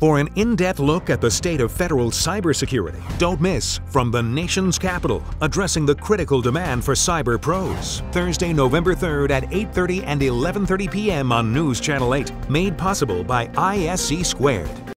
for an in-depth look at the state of federal cybersecurity. Don't miss From the Nation's Capital, addressing the critical demand for cyber pros. Thursday, November 3rd at 8:30 and 11:30 p.m. on News Channel 8, made possible by ISC Squared.